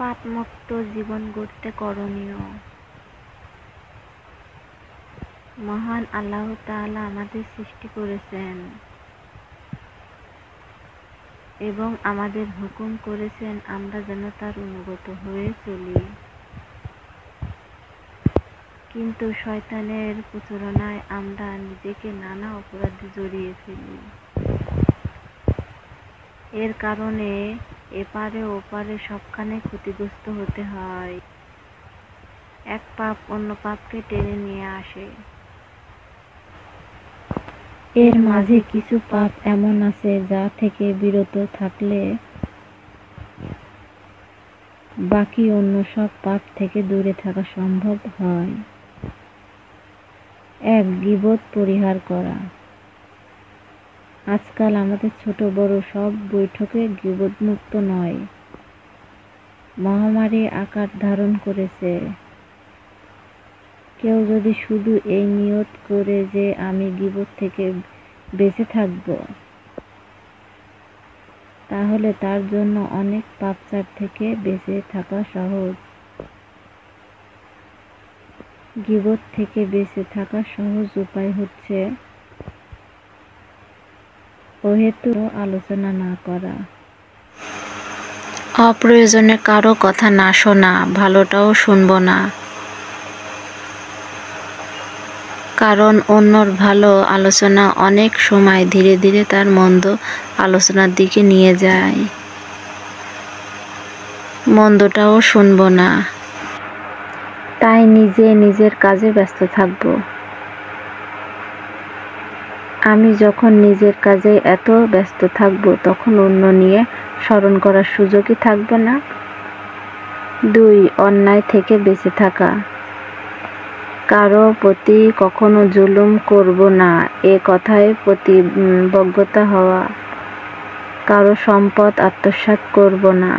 পাপমুক্ত জীবন গড়তে করণীয়। মহান আল্লাহ তাআলা আমাদের সৃষ্টি করেছেন এবং আমাদের হুকুম করেছেন আমরা যেন তার অনুগত হয়ে চলি। কিন্তু শয়তানের প্রচারণায় আমরা নিজেকে নানা অপরাধে জড়িয়ে ফেলি। এর কারণে এপারে ওপারে সবখানে ক্ষতিগ্রস্ত হতে হয়। এক পাপ অন্য পাপকে টেনে নিয়ে আসে। এর মাঝে কিছু পাপ এমন আছে যা থেকে বিরত থাকলে বাকি অন্য সব পাপ থেকে দূরে থাকা সম্ভব হয়। ১. গীবত পরিহার করা। আজকাল আমাদের ছোট বড় সব বৈঠকে গীবত মুক্ত নয়। মহামারী আকার ধারণ করেছে। কেউ যদি শুধু এই নিয়ত করে যে আমি গীবত থেকে বেঁচে থাকব, তাহলে তার জন্য অনেক পাপাচার থেকে বেঁচে থাকা সহজ। গীবত থেকে বেঁচে থাকার সহজ উপায় হচ্ছে অহেতুক আলোচনা না করা, অপ্রয়োজনে কারো কথা না শোনা, ভালোটাও শুনবো না। কারণ অন্যর ভালো আলোচনা অনেক সময় ধীরে ধীরে তার মন্দ আলোচনার দিকে নিয়ে যায়। মন্দটাও শুনবো না। তাই নিজে নিজের কাজে ব্যস্ত থাকবো। আমি যখন নিজের কাজে এত ব্যস্ত থাকবো তখন অন্য নিয়ে স্মরণ করার সুযোগই থাকবে না। ২. অন্যায় থেকে বেঁচে থাকা। কারো প্রতি কখনো জুলুম করব না এ কথায় প্রতিবদ্ধতা হওয়া। কারো সম্পদ আত্মসাৎ করব না।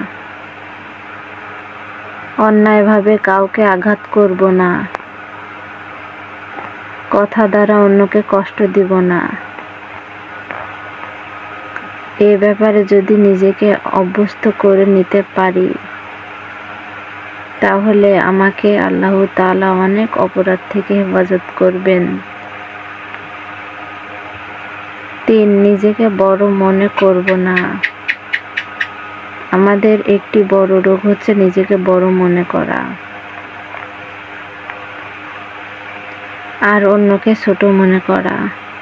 অন্যায়ভাবে কাউকে আঘাত করব না। কথা দ্বারা অন্যকে কষ্ট দিব না। এ ব্যাপারে যদি নিজেকে অভ্যস্ত করে নিতে পারি, তাহলে আমাকে আল্লাহ তাআলা অনেক অপরাধ থেকে হেফাজত করবেন। ৩. নিজেকে বড় মনে করব না। আমাদের একটি বড় রোগ হচ্ছে নিজেকে বড় মনে করা আর অন্যকে ছোট মনে করা।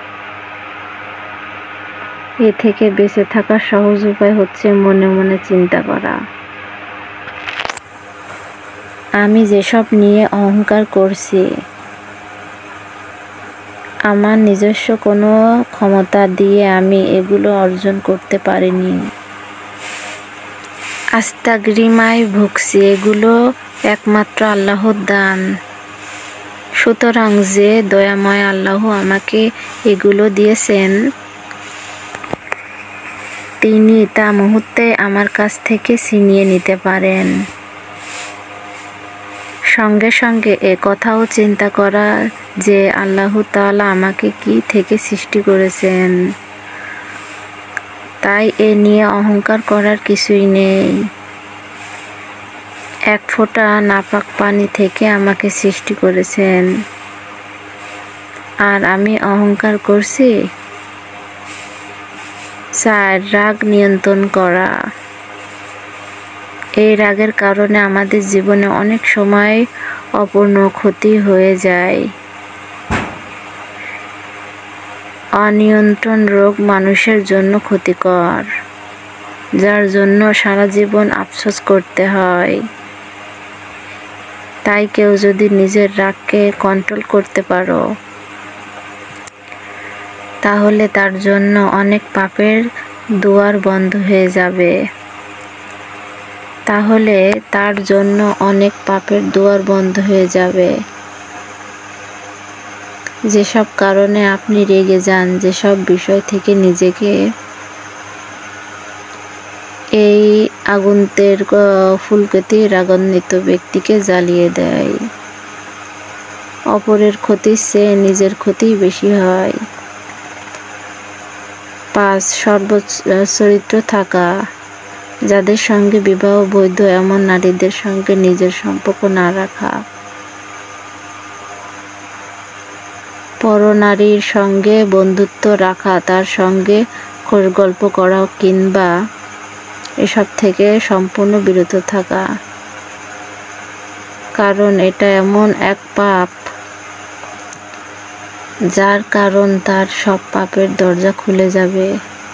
এ থেকে বেঁচে থাকার সহজ উপায় হচ্ছে মনে মনে চিন্তা করা, আমি যেসব নিয়ে অহংকার করছি, আমার নিজস্ব কোনো ক্ষমতা দিয়ে আমি এগুলো অর্জন করতে পারিনি। আস্তাগফিরুল্লাহ ভুগছি, এগুলো একমাত্র আল্লাহর দান। সুতরাং যে দয়াময় আল্লাহ আমাকে এগুলো দিয়েছেন, তিনি তা মুহূর্তে আমার কাছ থেকে ছিনিয়ে নিতে পারেন। সঙ্গে সঙ্গে এ কথাও চিন্তা করা যে আল্লাহ তাআলা আমাকে কি থেকে সৃষ্টি করেছেন, তাই এ নিয়ে অহংকার করার কিছুই নেই। এক ফোঁটা নাপাক পানি থেকে আমাকে সৃষ্টি করেছেন, আর আমি অহংকার করছি। ৪. রাগ নিয়ন্ত্রণ করা। এই রাগের কারণে আমাদের জীবনে অনেক সময় অপূর্ণ ক্ষতি হয়ে যায়। অনিয়ন্ত্রণ রোগ মানুষের জন্য ক্ষতিকর, যার জন্য সারা জীবন আফসোস করতে হয়। তাই কেউ যদি নিজের রাগকে কন্ট্রোল করতে পারো, তাহলে তার জন্য অনেক পাপের দুয়ার বন্ধ হয়ে যাবে। যেসব কারণে আপনি রেগে যান, যেসব বিষয় থেকে নিজেকে এই আগুনের ফুলকতি রাগান্বিত ব্যক্তিকে জ্বালিয়ে দেয়। অপরের ক্ষতির চেয়ে নিজের ক্ষতিই বেশি হয়। ৫. সর্বোচ্চ চরিত্র থাকা। যাদের সঙ্গে বিবাহ বৈধ এমন নারীদের সঙ্গে নিজের সম্পর্ক না রাখা, পরনারীর সঙ্গে বন্ধুত্ব রাখা, তার সঙ্গে খোশগল্প করা কিংবা এসব থেকে সম্পূর্ণ বিরত থাকা, কারণ এটা এমন এক পাপ যার কারণ তার সব পাপের দরজা খুলে যাবে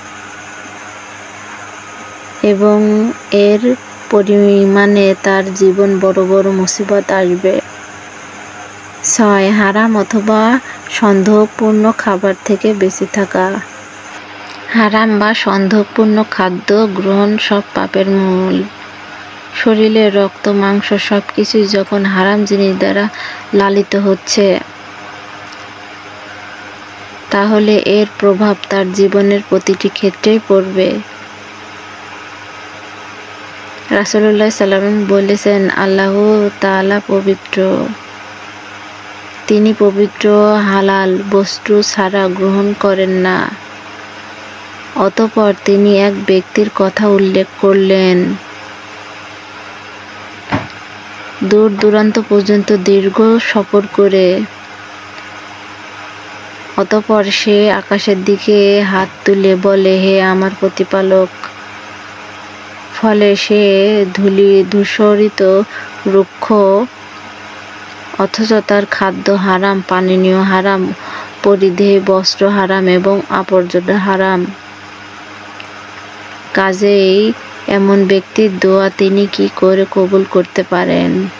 এবং এর পরিমাণে তার জীবন বড় বড় মুসিবত আসবে। 6. হারাম অথবা সন্দেহপূর্ণ খাবার থেকে বেঁচে থাকা। হারাম বা সন্দেহপূর্ণ খাদ্য গ্রহণ সব পাপের মূল। শরীরের রক্ত, মাংস সব কিছুই যখন হারাম জিনিস দ্বারা লালিত হচ্ছে, তাহলে এর প্রভাব তার জীবনের প্রতিটি ক্ষেত্রেই পড়বে। রাসূলুল্লাহ সাল্লাল্লাহু আলাইহি ওয়াসাল্লাম বলেছেন, আল্লাহ তাআলা পবিত্র, তিনি পবিত্র হালাল বস্তু ছাড়া গ্রহণ করেন না। অতঃপর তিনি এক ব্যক্তির কথা উল্লেখ করলেন, দূর দূরান্ত পর্যন্ত দীর্ঘ সফর করে। অতঃপর সে আকাশের দিকে হাত তুলে বলে, হে আমার প্রতিপালক। ফলে সে ধূসরিত রুক্ষ, অথচ তার খাদ্য হারাম, পানীয় হারাম, পরিধেয় বস্ত্র হারাম এবং আবর্জনা হারাম। কাজেই এমন ব্যক্তির দোয়া তিনি কি করে কবুল করতে পারেন?